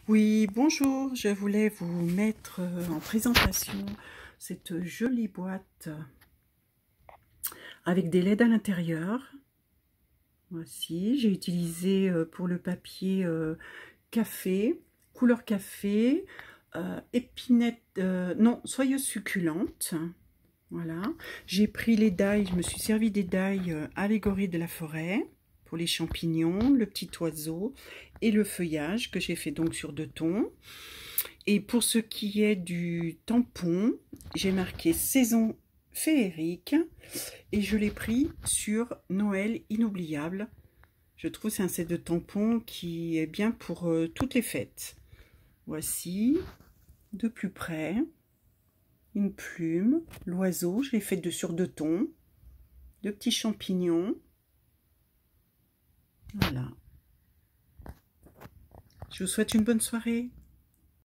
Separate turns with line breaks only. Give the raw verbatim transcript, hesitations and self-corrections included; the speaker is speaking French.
Oui, bonjour, je voulais vous mettre euh, en présentation cette jolie boîte avec des L E D à l'intérieur. Voici, j'ai utilisé euh, pour le papier euh, café, couleur café, euh, épinette, euh, non, soyeuse succulente. Voilà, j'ai pris les dailles, je me suis servi des dailles euh, allégorie de la forêt pour les champignons, le petit oiseau et le feuillage que j'ai fait donc sur deux tons. Et pour ce qui est du tampon, j'ai marqué saison féerique et je l'ai pris sur Noël inoubliable. Je trouve que c'est un set de tampons qui est bien pour euh, toutes les fêtes. Voici, de plus près, une plume, l'oiseau, je l'ai fait de sur deux tons, de petits champignons. Voilà. Je vous souhaite une bonne soirée.